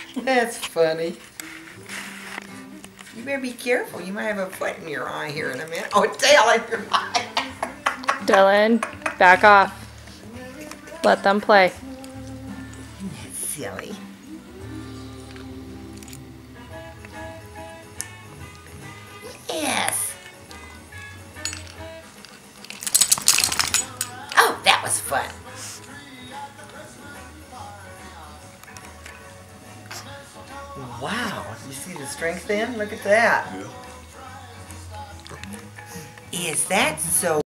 That's funny. You better be careful. You might have a foot in your eye here in a minute. Oh, a tail in your eye. Dylan, back off. Let them play. That's silly. Yes. Oh, that was fun. Wow, you see the strength then? Look at that. Yeah. Is that so?